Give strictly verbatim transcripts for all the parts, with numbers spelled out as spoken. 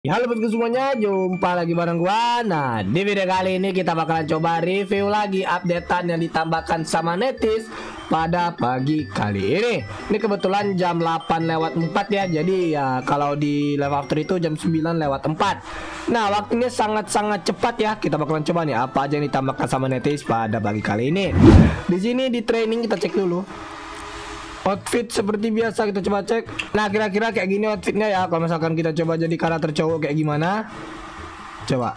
Ya, halo bosku semuanya, jumpa lagi bareng gua. Nah, di video kali ini kita bakalan coba review lagi updatean yang ditambahkan sama Netis pada pagi kali ini. Ini kebetulan jam delapan lewat empat ya. Jadi ya kalau di live after itu jam sembilan lewat empat. Nah, waktunya sangat-sangat cepat ya. Kita bakalan coba nih apa aja yang ditambahkan sama Netis pada pagi kali ini. Di sini di training kita cek dulu. Outfit seperti biasa kita coba cek. Nah, kira-kira kayak gini outfitnya ya. Kalau misalkan kita coba jadi karakter cowok kayak gimana? Coba.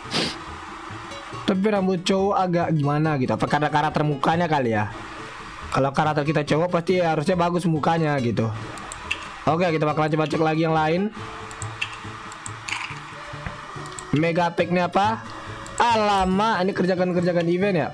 Tapi rambut cowok agak gimana gitu. Apa karena karakter mukanya kali ya? Kalau karakter kita cowok pasti harusnya bagus mukanya gitu. Oke, kita bakalan coba cek lagi yang lain. Mega pack-nya apa? Alamak, ini kerjakan-kerjakan event ya.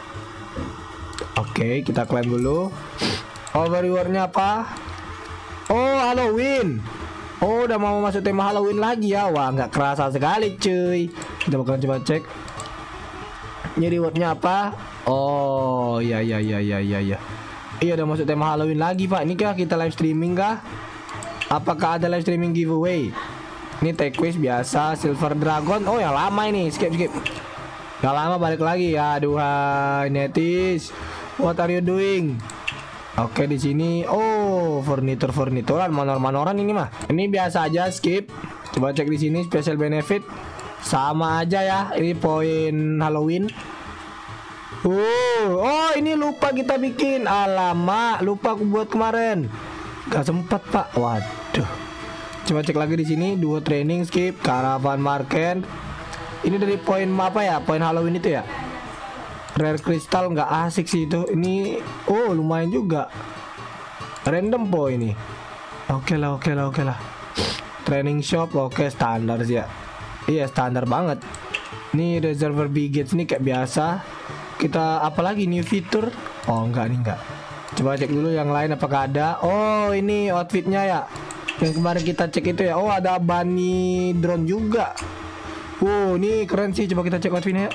Oke, kita klaim dulu. Over rewardnya apa? Oh, Halloween. Oh, udah mau masuk tema Halloween lagi ya. Wah, nggak kerasa sekali cuy. Kita bakalan coba cek. Ini rewardnya apa? Oh, iya iya iya iya iya iya. Iya, udah masuk tema Halloween lagi pak. Ini kah kita live streaming kah? Apakah ada live streaming giveaway? Ini tag quiz biasa. Silver Dragon. Oh, yang lama ini. Skip skip. Yang lama balik lagi ya. Aduhai Netis. What are you doing? Oke, di sini oh furnitur furnituran manor manoran ini mah. Ini biasa aja, skip. Coba cek di sini special benefit. Sama aja ya. Ini poin Halloween. Uh, oh ini lupa kita bikin. Alamak, lupa aku buat kemarin. Gak sempat, Pak. Waduh. Coba cek lagi di sini duo training, skip. Caravan market. Ini dari poin apa ya? Poin Halloween itu ya? Rare crystal nggak asik sih itu. Ini oh lumayan juga. Random po ini. Oke lah, oke lah, oke lah. Training shop oke standar sih ya. Iya standar banget. Ini reservoir biggets ini kayak biasa. Kita apalagi new fitur? Oh enggak nih enggak. Coba cek dulu yang lain apakah ada. Oh ini outfitnya ya. Yang kemarin kita cek itu ya. Oh ada bunny drone juga. Wow ini keren sih. Coba kita cek outfitnya ya.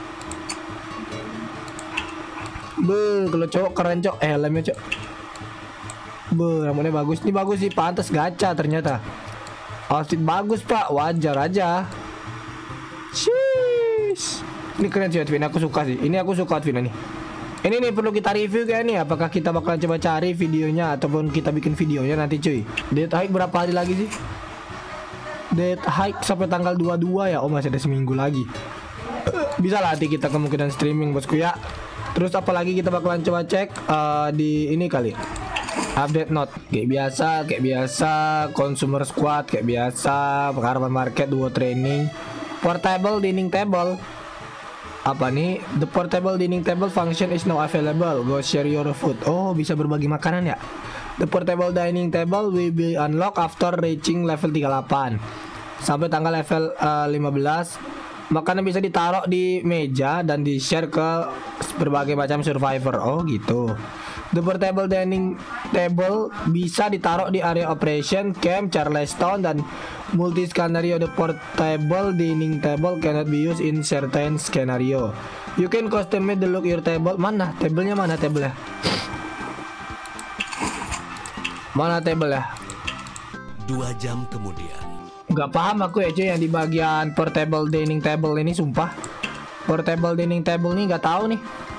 Be, kalau cowok keren cok, eh helmnya cok. Be, rambutnya bagus. Ini bagus sih, pantas gacha ternyata. Outfit bagus pak, wajar aja. Sheesh. Ini keren sih outfitnya, aku suka sih. Ini aku suka outfitnya nih. Ini nih perlu kita review kayak nih. Apakah kita bakalan coba cari videonya ataupun kita bikin videonya nanti cuy. Date hike berapa hari lagi sih? Date hike sampai tanggal dua puluh dua ya. Oh masih ada seminggu lagi. Bisa lah nanti kita kemungkinan streaming bosku ya. Terus apalagi kita bakalan coba cek uh, di ini kali update note kayak biasa kayak biasa consumer squad kayak biasa caravan market duo training portable dining table apa nih the portable dining table function is now available go share your food. Oh bisa berbagi makanan ya. The portable dining table will be unlocked after reaching level tiga puluh delapan sampai tanggal level uh, lima belas. Makanan bisa ditaruh di meja dan di share ke berbagai macam survivor. Oh gitu. The portable dining table bisa ditaruh di area operation, camp, Charleston dan multi scenario. The portable dining table cannot be used in certain scenario. You can customize the look your table. Mana tablenya, mana tablenya? Mana table ya? Dua jam kemudian. Gak paham aku ya cuy yang di bagian portable dining table ini, sumpah. Portable dining table nih gak tahu nih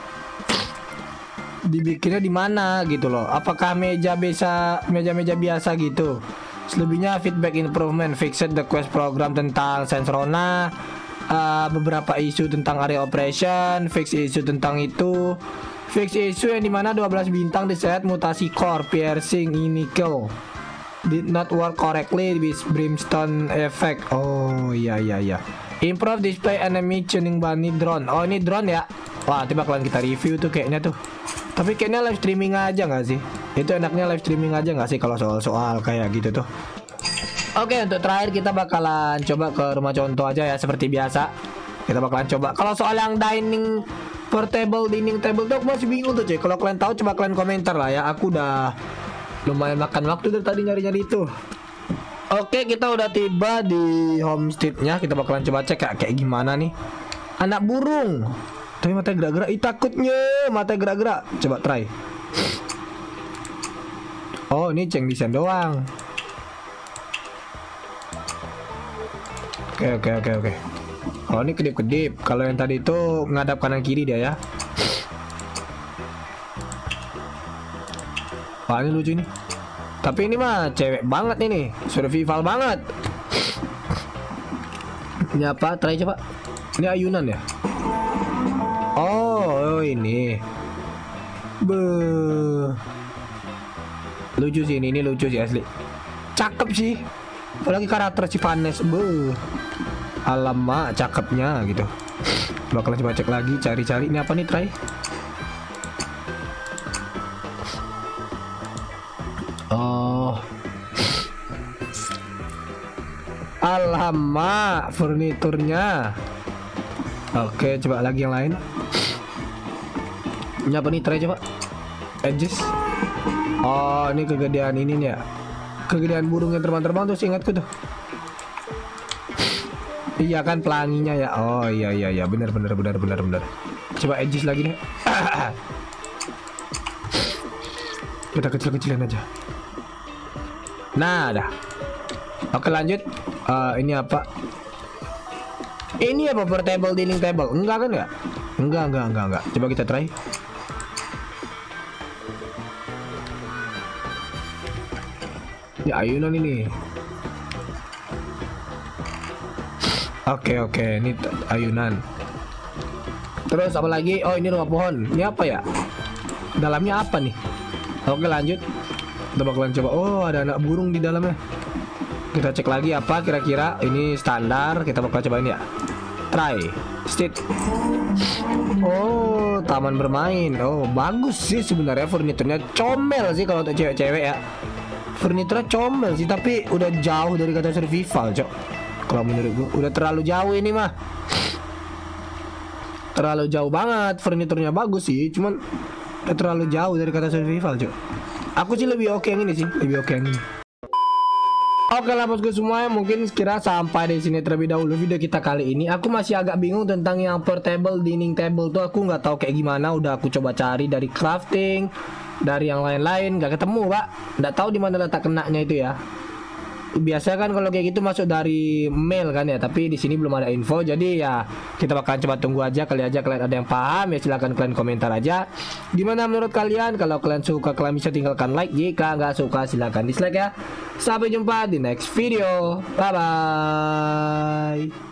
dibikinnya di mana gitu loh. Apakah meja biasa, meja-meja biasa gitu. Selebihnya feedback improvement, fixed the quest program tentang Sensrona, uh, beberapa isu tentang area operation, fix isu tentang itu, fix isu yang dimana dua belas bintang di set mutasi core, piercing, nickel did not work correctly with brimstone effect. Oh iya iya iya. Improve display enemy tuning bunny drone. Oh ini drone ya. Wah nanti bakalan kita review tuh kayaknya tuh. Tapi kayaknya live streaming aja nggak sih? Itu enaknya live streaming aja nggak sih kalau soal-soal kayak gitu tuh. Oke untuk terakhir kita bakalan coba ke rumah contoh aja ya seperti biasa. Kita bakalan coba. Kalau soal yang dining portable dining table tuh aku masih bingung tuh cuy. Kalau kalian tahu coba kalian komentar lah ya. Aku udah lumayan makan waktu dari tadi nyari-nyari itu. Oke kita udah tiba di homesteadnya. Kita bakalan coba cek kayak, kayak gimana nih. Anak burung. Tapi mata gerak-gerak. Ih takutnya mata gerak-gerak. Coba try. Oh ini ceng desain doang. Oke oke oke oke. Oh ini kedip-kedip. Kalau yang tadi itu ngadap kanan kiri dia ya. Wah ini lucu nih. Tapi ini mah cewek banget ini, survival banget. Ini apa? Try coba. Ini ayunan ya? Oh, oh ini. Beuh. Lucu sih ini, ini lucu sih asli. Cakep sih. Apalagi karakter si Vanes. Beuh. Alamak, cakepnya gitu. Bakalan coba cek lagi, cari-cari. Ini apa nih, try? Oh. Alamak, furniturnya. Oke, coba lagi yang lain. Ini apa nih, try coba. Edges. Oh, ini kegedean ini nih ya. Kegedean burung yang terbang-terbang tuh, ingatku tuh. Iya kan pelanginya ya. Oh iya iya iya, benar benar benar benar benar. Coba edges lagi nih. Kita kecil-kecilin aja. Nah, dah. Oke, lanjut. Uh, ini apa? Ini apa, portable dining table? Enggak kan enggak? Enggak, enggak, enggak, enggak. Coba kita try. Ya, ayunan ini. Oke, oke, ini ayunan. Terus apa lagi? Oh, ini rumah pohon. Ini apa ya? Dalamnya apa nih? Oke, lanjut. Kita bakalan coba. Oh, ada anak burung di dalamnya. Kita cek lagi apa kira-kira. Ini standar. Kita bakal cobain ya. Try. State. Oh, taman bermain. Oh, bagus sih sebenarnya furniturnya. Comel sih kalau untuk cewek-cewek ya. Furniturnya comel sih, tapi udah jauh dari kata survival, cok. Kalau menurut gue udah terlalu jauh ini mah. Terlalu jauh banget. Furniturnya bagus sih, cuman udah terlalu jauh dari kata survival, cok. Aku sih lebih oke yang ini sih, lebih oke yang ini. Oke lah bosku semua, mungkin sekira sampai di sini terlebih dahulu video kita kali ini. Aku masih agak bingung tentang yang portable dining table tuh, aku nggak tahu kayak gimana. Udah aku coba cari dari crafting, dari yang lain-lain, nggak ketemu pak. Nggak tahu di mana letak kenanya itu ya. Biasa kan kalau kayak gitu masuk dari mail kan ya, tapi di sini belum ada info. Jadi ya kita bakalan coba tunggu aja, kali aja kalian ada yang paham ya silahkan kalian komentar aja gimana menurut kalian. Kalau kalian suka kalian bisa tinggalkan like, jika nggak suka silahkan dislike ya. Sampai jumpa di next video, bye bye.